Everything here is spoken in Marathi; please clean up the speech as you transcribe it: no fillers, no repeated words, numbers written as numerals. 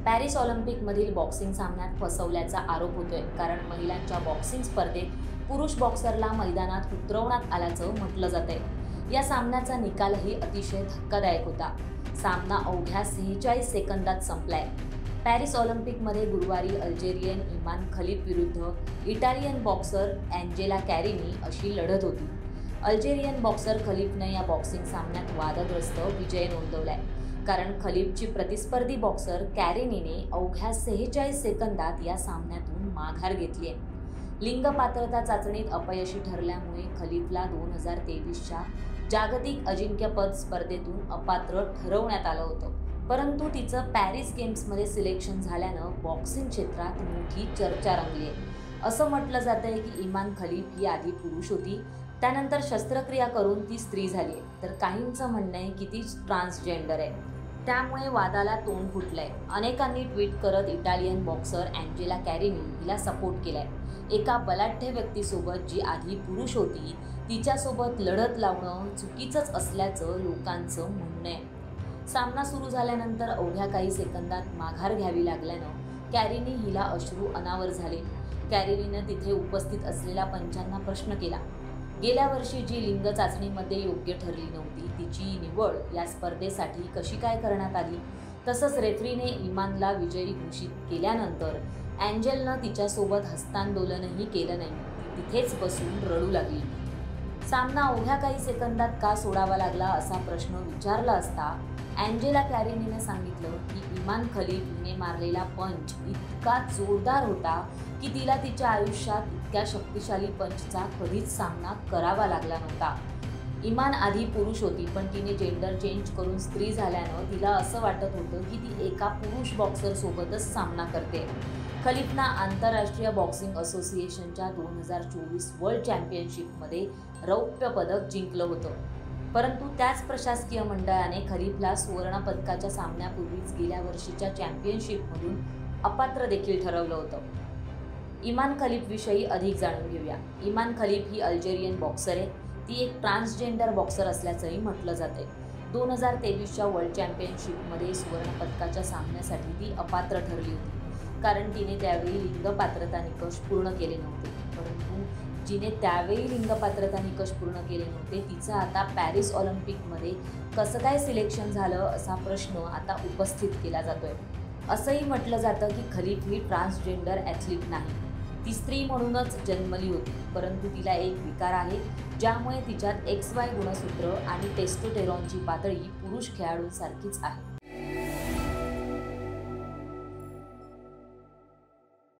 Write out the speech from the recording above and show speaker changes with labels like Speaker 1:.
Speaker 1: पॅरिस ऑलिम्पिकमधील बॉक्सिंग सामन्यात फसवल्याचा आरोप होतोय, कारण महिलांच्या बॉक्सिंग स्पर्धेत पुरुष बॉक्सरला मैदानात उतरवण्यात आल्याचं म्हटलं जातंय। या सामन्याचा निकालही अतिशय धक्कादायक होता। सामना अवघ्या 46 सेकंदात संपलाय। पॅरिस ऑलिम्पिकमध्ये गुरुवारी अल्जेरियन इमान खलीफ विरुद्ध इटालियन बॉक्सर अँजेला कॅरिनी अशी लढत होती। अल्जेरियन बॉक्सर खलीफनं या बॉक्सिंग सामन्यात वादग्रस्त विजय नोंदवलाय, कारण खलीफची प्रतिस्पर्धी बॉक्सर कॅरिनीने अवघ्या 46 सेकंदात या सामन्यातून माघार घेतली आहे। लिंग पात्रता चाचणीत अपयशी ठरल्यामुळे खलीफला 2023च्या जागतिक अजिंक्यपद स्पर्धेतून अपात्र ठरवण्यात आलं होतं, परंतु तिचं पॅरिस गेम्समध्ये सिलेक्शन झाल्यानं बॉक्सिंग क्षेत्रात मोठी चर्चा रंगली आहे। असं म्हटलं जातंय की इमान खलीफ ही आधी पुरुष होती, त्यानंतर शस्त्रक्रिया करून ती स्त्री झाली आहे, तर काहींचं म्हणणं आहे की ती ट्रान्सजेंडर आहे। त्यामुळे वादाला तोंड फुटलंय। अनेकांनी ट्विट करत इटालियन बॉक्सर अँजेला कॅरिनी हिला सपोर्ट केलाय। एका बलाढ्य व्यक्तीसोबत जी आधी पुरुष होती तिच्यासोबत लढत लावणं चुकीचंच असल्याचं लोकांचं म्हणणं आहे। सामना सुरू झाल्यानंतर अवघ्या काही सेकंदात माघार घ्यावी लागल्यानं कॅरिनी हिला अश्रू अनावर झाले। कॅरिनीनं तिथे उपस्थित असलेल्या पंचांना प्रश्न केला। गेल्या वर्षी जी लिंग चाचणीमध्ये योग्य ठरली नव्हती तिची निवड या स्पर्धेसाठी कशी काय करण्यात आली? तसंच रेफरीने इमानला विजयी घोषित केल्यानंतर अँजेलनं तिच्यासोबत हस्तांदोलनही केलं नाही, ती तिथेच बसून रडू लागली। सामना अवघ्या काही सेकंदात का सोडावा लागला असा प्रश्न विचारला असता अँजेला कॅरिनीने सांगितलं की इमान खलीफ हिने मारलेला पंच इतका जोरदार होता की तिला तिच्या आयुष्यात इतक्या शक्तिशाली पंचचा कधीच सामना करावा लागला नव्हता। इमान आधी पुरुष होती, पण तिने जेंडर चेंज करून स्त्री झाल्यानं तिला असं वाटत होतं की ती एका पुरुष बॉक्सर सोबतच सामना करते। खलीफनं आंतरराष्ट्रीय बॉक्सिंग असोसिएशनच्या 2024 वर्ल्ड चॅम्पियनशिपमध्ये रौप्य पदक जिंकलं होतं, परंतु त्याच प्रशासकीय मंडळाने खलीफला सुवर्ण पदकाच्या सामन्यापूर्वीच गेल्या वर्षीच्या चॅम्पियनशिपमधून अपात्र देखील ठरवलं होतं। इमान खलीफविषयी अधिक जाणून घेऊया। इमान खलीफ ही अल्जेरियन बॉक्सर आहे। ती एक ट्रान्सजेंडर बॉक्सर असल्याचंही म्हटलं जातंय। 2023च्या वर्ल्ड चॅम्पियनशिपमध्ये सुवर्ण पदकाच्या सामन्यासाठी ती अपात्र ठरली होती, कारण तिने त्यावेळी लिंग पात्रता निकष पूर्ण केले नव्हते। परंतु जिने त्यावेळी लिंग पात्रता निकष पूर्ण केले नव्हते तिचं आता पॅरिस ऑलिम्पिकमध्ये कसं काय सिलेक्शन झालं असा प्रश्न आता उपस्थित केला जातोय। असंही म्हटलं जातं की खलीफ ही ट्रान्सजेंडर ॲथलीट नाही, ती स्त्री म्हणूनच जन्मली होती, परंतु तिला एक विकार आहे ज्यामुळे तिच्यात XY गुणसूत्र आणि टेस्टोस्टेरॉनची पातळी पुरुष खेळाडूंसारखीच आहे।